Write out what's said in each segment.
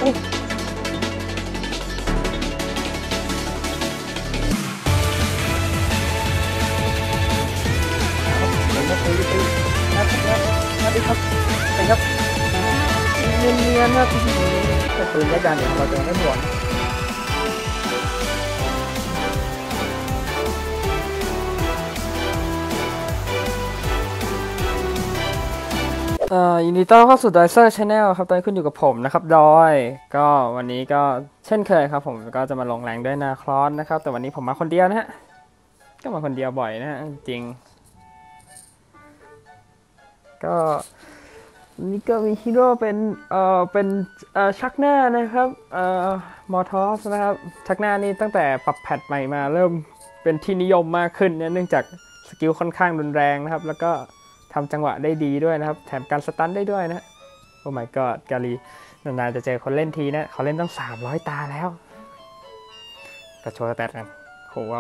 ครับไปครับเนียนๆครับแต่ปืนยัดยานเนี่ยเราจะไม่หวนยินดีต้อนรับเข้าสู่ Dicer Channel ครับตอนนี้คุณอยู่กับผมนะครับดอยก็วันนี้ก็เช่นเคยครับผมก็จะมาลงแรงด้วยนาคลอสนะครับแต่วันนี้ผมมาคนเดียวนะฮะก็มาคนเดียวบ่อยนะฮะจริงก็นี่ก็มีฮีโร่เป็นชักหน้านะครับมอทอสนะครับชักหน้านี่ตั้งแต่ปรับแพทใหม่มาเริ่มเป็นที่นิยมมากขึ้นเนื่องจากสกิลค่อนข้างรุนแรงนะครับแล้วก็ทำจังหวะได้ดีด้วยนะครับแถมการสตันได้ด้วยนะโอ้ my god กาลีนานๆจะเจอคนเล่นทีนะเขาเล่นตั้ง300 ตาแล้วก็โชว์สแตทกันโหว่า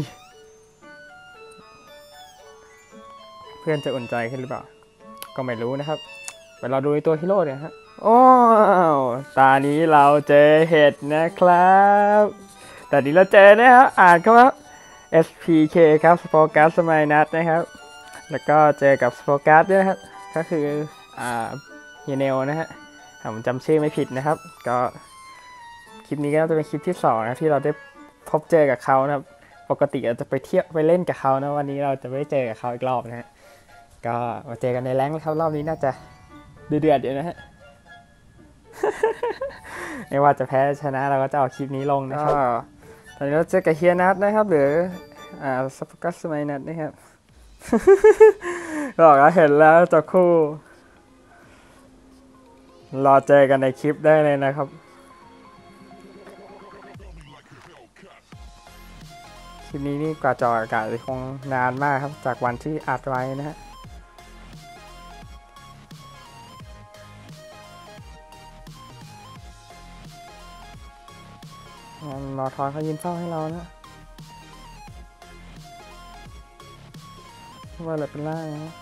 เพื่อนจะอุ่นใจขึ้นหรือเปล่าก็ไม่รู้นะครับไปเราดูตัวฮีโร่เนี่ยฮะโอ้ตานี้เราเจอเห็ดนะครับแต่นี้เราเจอนะครับอ่านครับ SPK ครับสโปกัสสมัยนัดนะครับแล้วก็เจอกับสโปกัสด้วยครับก็คือเฮเนลนะฮะผมจำชื่อไม่ผิดนะครับก็คลิปนี้ก็จะเป็นคลิปที่2นะที่เราได้พบเจอกับเขานะครับปกติเราจะไปเที่ยวไปเล่นกับเขานะวันนี้เราจะไม่เจอกับเขาอีกรอบนะฮะก็มาเจอกันในแรงค์แล้วครับรอบนี้น่าจะเดือดอยู่นะฮะ ไม่ว่าจะแพ้ชนะเราก็จะเอาคลิปนี้ลงนะครับตอนนี้เราเจอกับเฮียนัทนะครับหรือสปกัสสมัยนัทนะครับบอกแล้วเห็นแล้วจะคู่รอเจอกันในคลิปได้เลยนะครับคลิปนี้นี่กว่าจออากาศคงนานมากครับจากวันที่อัดไว้นะฮะมอทอนเขายืนเฝ้าให้เรานะว่าอะไรเป็นล่างนะ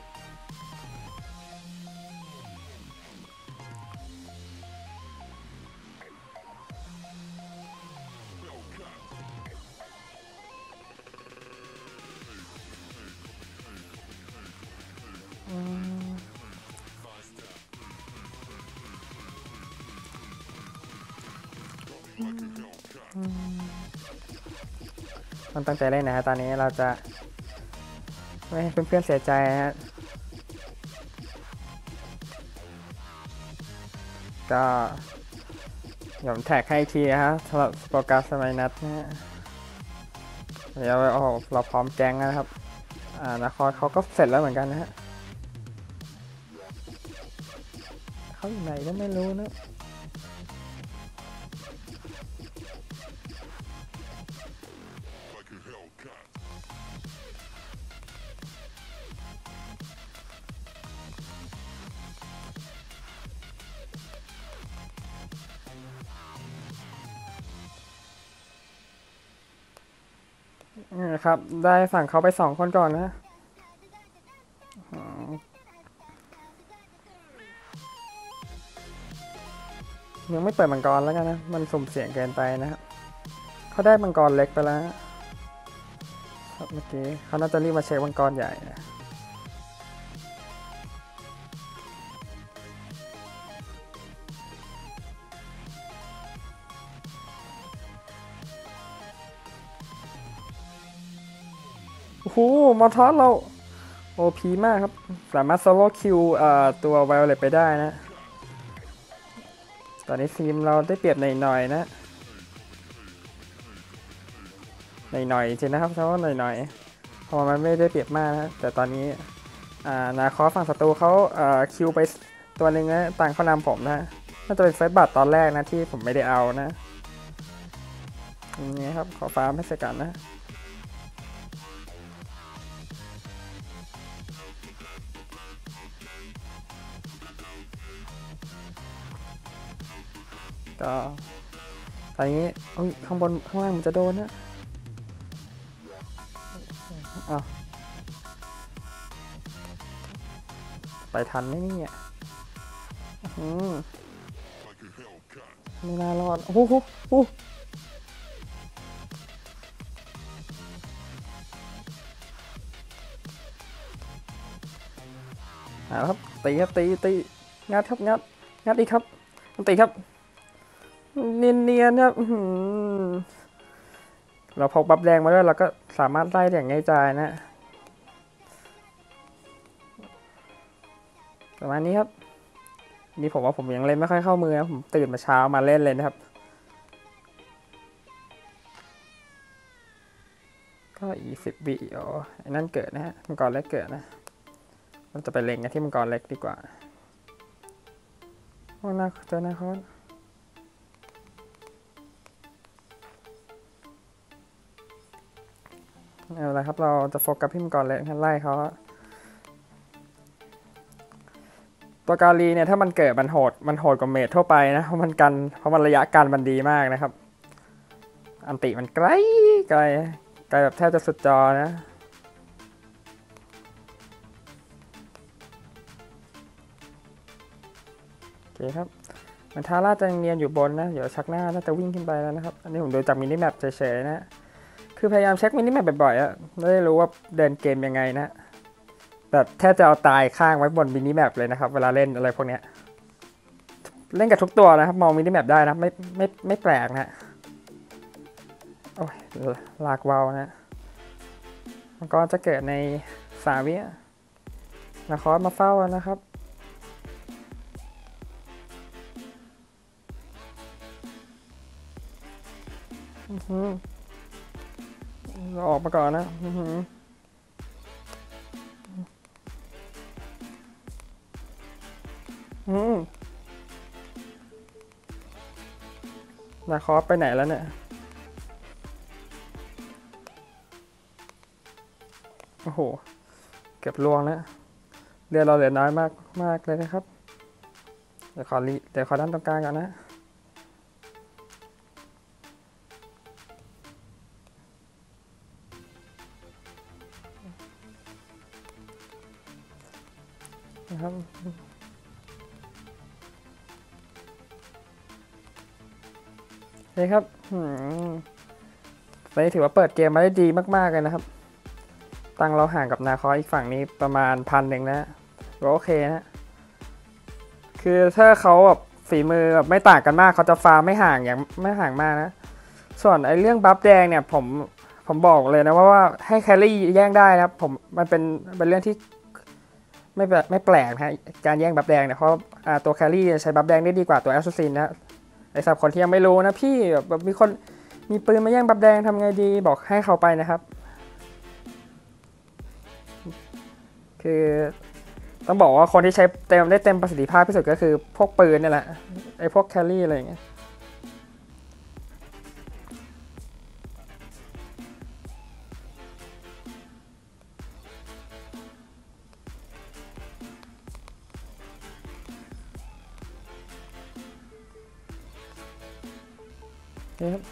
มันตั้งใจเล่นนะฮะตอนนี้เราจะไม่ให้เพื่อนๆเสียใจนะฮะก็เดี๋ยวผมแท็กให้ทีนะฮะสำหรับโปรแกรมสมัยนัดนะฮะเดี๋ยวเราพร้อมแจ้งนะครับนครเขาก็เสร็จแล้วเหมือนกันนะฮะเขาอยู่ไหนก็ไม่รู้นะครับได้สั่งเขาไป2 คนก่อนนะยังไม่เปิดมังกรแล้วกันนะมันสุ่มเสี่ยงเกินไปนะครับเขาได้มังกรเล็กไปแล้วเมื่อกี้เขาน่าจะรีบมาเช็คมังกรใหญ่นะโอ้โหมอทอสเราโอพีมากครับสามารถโซโล่คิวตัวไวโอเลตไปได้นะตอนนี้ทีมเราได้เปรียบหน่อยๆนะหน่อยๆจริงนะครับเพราะว่าหน่อยๆเพราะมันไม่ได้เปรียบมากนะแต่ตอนนี้นาคอฝั่งศัตรูเขาคิวไปตัวหนึ่งนะต่างเขานำผมนะน่าจะเป็นไฟบัตตอนแรกนะที่ผมไม่ได้เอานะอย่างนี้ครับขอฟาร์มให้เสร็จกันนะก็ตอนนี้ข้างบนข้างล่างมันจะโดนนะไปทันไหมเนี่ยไม่น่ารอดโอ้โหครับตีครับตีงัดครับงัดอีกครับตีครับเนียนครับเราพกบัฟแดงมาด้วยเราก็สามารถไล่อย่างง่ายดายนะประมาณนี้ครับนี่ผมว่าผมยังเล่นไม่ค่อยเข้ามือนะผมตื่นมาเช้ามาเล่นเลยนะครับก็อี10 วิอ๋อไอ้นั่นเกิดนะฮะมังกรเล็กเกิดนะเราจะไปเล็งกันที่มังกรเล็กดีกว่าโอ้น่าเจอหน้าเขาเอาละครับเราจะโฟกัสที่มังกรเล็กไล่เขาตัวกาลีเนี่ยถ้ามันเกิดมันโหดกว่าเมจทั่วไปนะเพราะมันระยะการมันดีมากนะครับอันติมันไกลแบบแทบจะสุดจอนะโอเคครับมันทาร่าจะเนียนอยู่บนนะเดี๋ยวชักหน้าน่าจะวิ่งขึ้นไปแล้วนะครับอันนี้ผมดูจากมินิแมปเฉยๆนะคือพยายามเช็คมินิแมปบ่อยๆอะไม่ได้รู้ว่าเดินเกมยังไงนะแบบแทบจะเอาตายข้างไว้บนมินิแมปเลยนะครับเวลาเล่นอะไรพวกนี้เล่นกับทุกตัวนะครับมองมินิแมปได้นะไม่แปลกนะโอ้ยลากวาวนะมันก็จะเกิดใน3 วินาคอสมาเฝ้านะครับเราออกมาก่อนนะนาคอสไปไหนแล้วเนี่ยโอ้โหเก็บลวงแล้วเรือเราเหลือน้อยมากเลยนะครับเดี๋ยวขอด้านตรงกลางก่อนนะนะครับโอเคครับไปถือว่าเปิดเกมมาได้ดีมากๆเลยนะครับตังเราห่างกับนาคออีกฝั่งนี้ประมาณ1,000นะก็โอเคนะคือถ้าเขาแบบฝีมือแบบไม่ต่างกันมากเขาจะฟาร์มไม่ห่างมากนะส่วนไอ้เรื่องบัฟแดงเนี่ยผมบอกเลยนะว่าให้แครี่แย่งได้นะครับมันเป็นเรื่องที่ไม่แปลกนะการแย่งบัฟแดงเนี่ยเพราะตัวแครี่ใช้บัฟแดงได้ดีกว่าตัวแอสซัสซินนะไอ้สำหรับคนที่ยังไม่รู้นะพี่แบบมีคนมีปืนมาแย่งบัฟแดงทำไงดีบอกให้เขาไปนะครับคือต้องบอกว่าคนที่ใช้ได้เต็มประสิทธิภาพที่สุดก็คือพวกปืนนี่แหละไอ้พวกแครี่อะไรอย่างเงี้ยครับ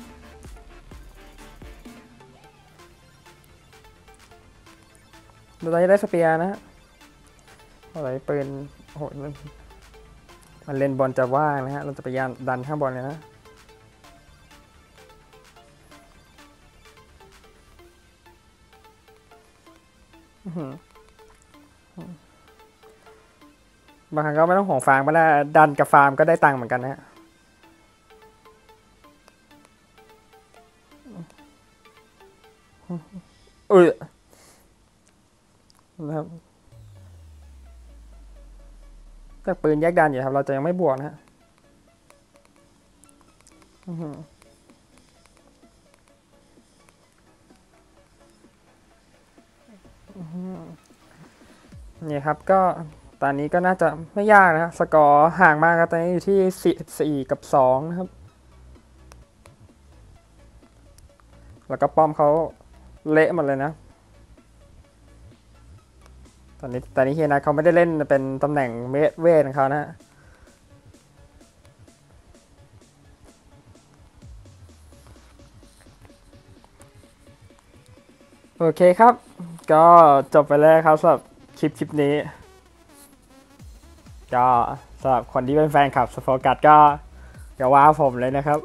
เราจะได้สเปียร์นะอะไรปืนโอ้โหมันเล่นบอลจะว่างนะฮะเราจะไปดันข้างบอลเลยนะบางครั้งก็ไม่ต้องห่วงฟาร์มก็ได้ดันกับฟาร์มก็ได้ตังค์เหมือนกันนะนะครับจากปืนแยกดันอยู่ครับเราจะยังไม่บวกนะฮะนี่ครับก็ตอนนี้ก็น่าจะไม่ยากนะสกอร์ห่างมากครับตอนนี้อยู่ที่4 กับ 2นะครับแล้วก็ป้อมเขาเละหมดเลยนะตอนนี้เฮียนะเขาไม่ได้เล่นเป็นตำแหน่งเวทของเขานะโอเคครับก็จบไปแล้วครับสำหรับคลิปนี้ก็สำหรับคนที่เป็นแฟนคลับสโฟกัสก็อย่าว่าผมเลยนะครับ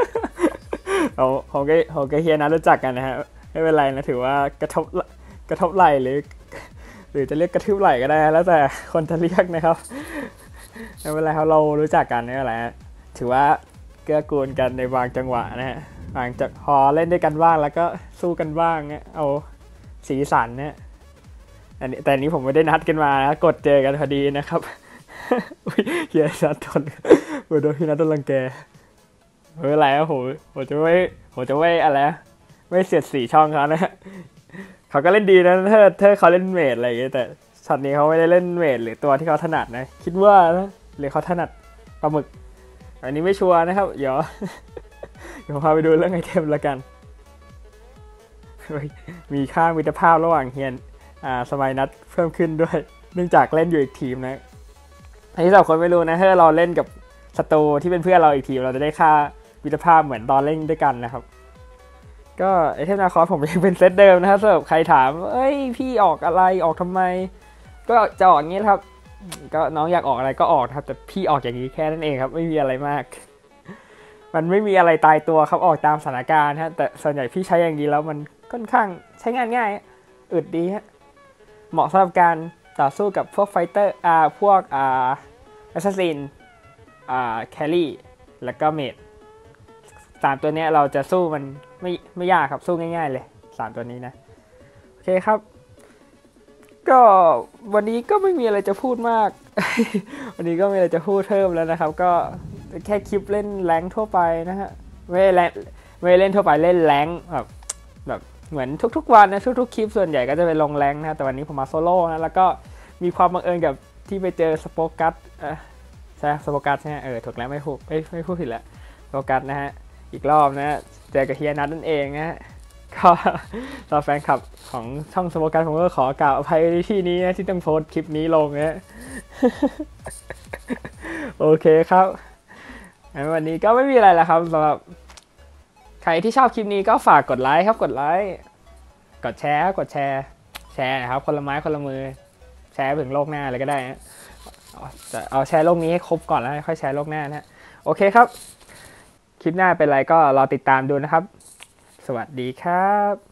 ผมกับเฮียนัทรู้จักกันนะฮะไม่เป็นไรนะถือว่ากระทบไหลหรือจะเรียกกระทืบไหลก็ได้แล้วแต่คนจะเรียกนะครับไม่เป็นไรครับเรารู้จักกันนี่แหละถือว่าเกื้อกูลกันในบางจังหวะนะฮะบางจากพอเล่นด้วยกันบ้างแล้วก็สู้กันบ้างเนี่ยเอาสีสันเนี่ยแต่นี้ผมไม่ได้นัดกันมานะกดเจอกันพอดีนะครับเฮียนัทโดนพี่นัทโดนรังแกไม่เป็นไรครับผมจะไม่อะไรไม่เสียดสีช่องเขานะเขาก็เล่นดีนะถ้าเขาเล่นเมจอะไรอย่างเงี้ยแต่ช็อตนี้เขาไม่ได้เล่นเมจหรือตัวที่เขาถนัดนะคิดว่านะหรือเขาถนัดปลาหมึกอันนี้ไม่ชัวร์นะครับเดี๋ยวพาไปดูเรื่องไอเทมละกันมีค่ามิตรภาพระหว่างเฮียนสมัยนัดเพิ่มขึ้นด้วยเนื่องจากเล่นอยู่อีกทีมนะอันนี้สำหรับคนไม่รู้นะถ้าเราเล่นกับศัตรูที่เป็นเพื่อนเราอีกทีมเราจะได้ค่ามิตรภาพเหมือนตอนเล่นด้วยกันนะครับก็ไอเทมนาคอสผมยังเป็นเซตเดิมนะครับสำหรับใครถามเอ้ยพี่ออกอะไรออกทำไมก็จะออกอย่างนี้ครับก็น้องอยากออกอะไรก็ออกครับแต่พี่ออกอย่างนี้แค่นั้นเองครับไม่มีอะไรมากมันไม่มีอะไรตายตัวครับออกตามสถานการณ์ฮะแต่ส่วนใหญ่พี่ใช้อย่างนี้แล้วมันค่อนข้างใช้งานง่ายอึดดีฮะเหมาะสำหรับการต่อสู้กับพวกไฟเตอร์พวกแอสซัสซินแครี่แล้วก็เมจ3ตัวนี้เราจะสู้มันไม่ยากครับสู้ง่ายๆเลย3ตัวนี้นะโอเคครับก็วันนี้ก็ไม่มีอะไรจะพูดมาก วันนี้ก็ไม่มีอะไรจะพูดเพิ่มแล้วนะครับก็แค่คลิปเล่นแรงทั่วไปนะฮะไม่เล่นทั่วไปเล่นแรงแบบเหมือนทุกๆวันนะทุกๆคลิปส่วนใหญ่ก็จะไปลงแรงนะแต่วันนี้ผมมาโซโล่นะแล้วก็มีความบังเอิญกับที่ไปเจอสโปกัสใช่สโปกัสใช่ไหมถูกแล้วไม่พูดผิดแล้วสโปกัสนะฮะอีกรอบนะเจอกับเฮียนัทนั่นเองนะก็ตอนแฟนคลับของช่องสโปกัสผมก็ขอกล่าวอภัยในที่นี้นะที่ต้องโพสคลิปนี้ลงนะโอเคครับวันนี้ก็ไม่มีอะไรแล้วครับสำหรับใครที่ชอบคลิปนี้ก็ฝากกดไลค์ครับกดไลค์กดแชร์นะครับคนละไม้คนละมือแชร์ถึงโลกหน้าเลยก็ได้นะเอาแชร์โลกนี้ให้ครบก่อนแล้วค่อยแชร์โลกหน้านะโอเคครับคลิปหน้าเป็นไรก็รอติดตามดูนะครับสวัสดีครับ